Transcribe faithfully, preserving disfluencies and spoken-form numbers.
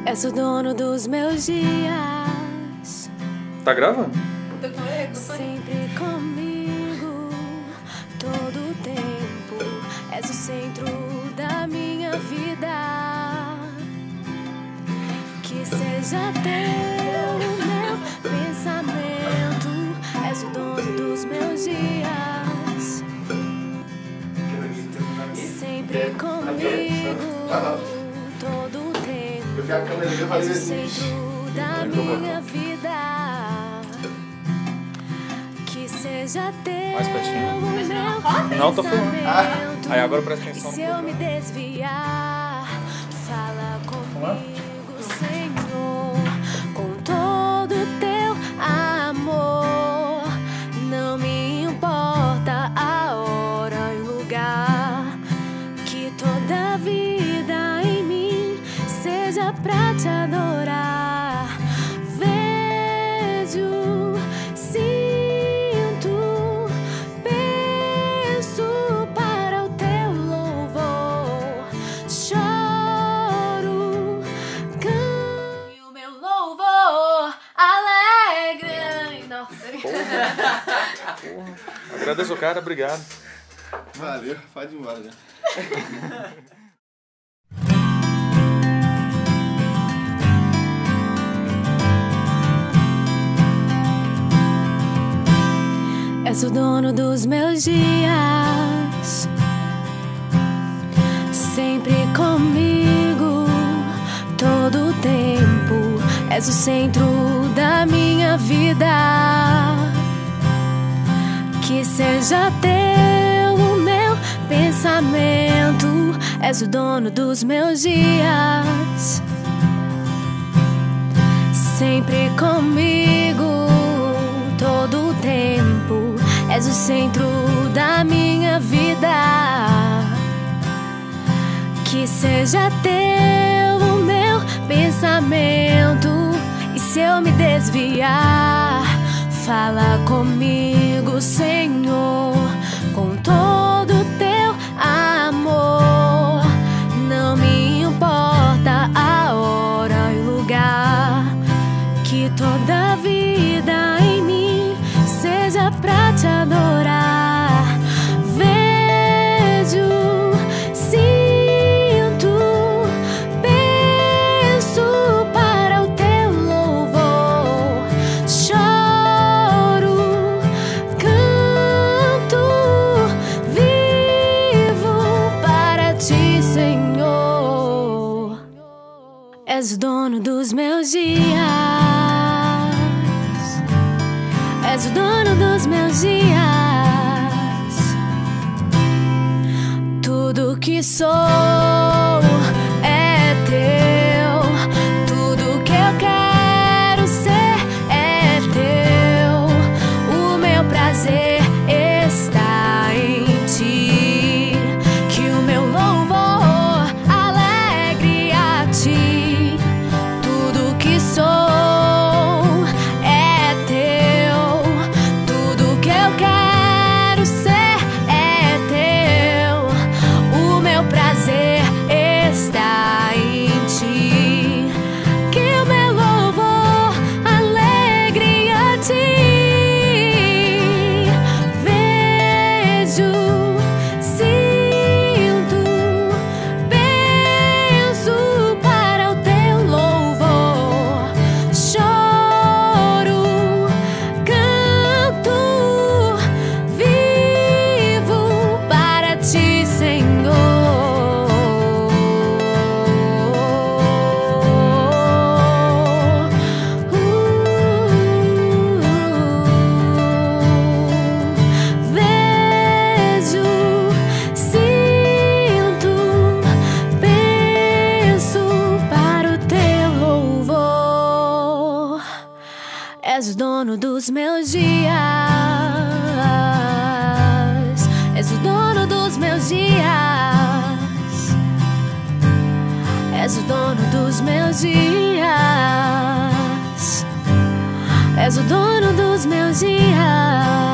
És o dono dos meus dias. Tá gravando? Sempre comigo, todo o tempo. És o centro da minha vida. Que seja teu o meu pensamento. És o dono dos meus dias. Sempre comigo, todo o tempo. És o centro da minha vida. Que seja teu Mais pertinho. o meu Não, tô falando. pensamento. Aí agora presta atenção E no se eu me desviar, fala comigo, Senhor, com todo o teu amor. Não me importa a hora e o lugar, que toda vida em mim seja pra te adorar. Vejo, sinto, penso para o teu louvor. Choro, canto e o meu louvor alegre. Nossa, Porra. Agradeço o cara, obrigado. Valeu, pode ir embora já. És o dono dos meus dias, sempre comigo, todo o tempo. És o centro da minha vida. Que seja teu o meu pensamento. És o dono dos meus dias, sempre comigo, todo o tempo. És o centro da minha vida. Que seja teu o meu pensamento. E se eu me desviar, fala comigo, Senhor, com todo o teu amor. Não me importa a hora e o lugar, que toda vida em mim seja pra te adorar. Vejo, sinto, penso para o teu louvor. Choro, canto, vivo para ti, Senhor. És o dono dos meus dias. És o dono dos meus dias. Tudo que sou é teu. Tudo que eu quero ser é teu. O meu prazer está em ti. Que o meu louvor alegre a ti. Tudo que sou é teu. Tudo que eu quero ser é teu. O meu prazer está em ti. Que o meu louvor alegre a ti. Vejo, sinto, penso para o teu louvor. Choro, canto, vivo para ti, Senhor. Vejo, sinto, penso para o teu louvor. És o dono dos meus dias. És o dono dos meus dias. És o dono dos meus dias. És o dono dos meus dias.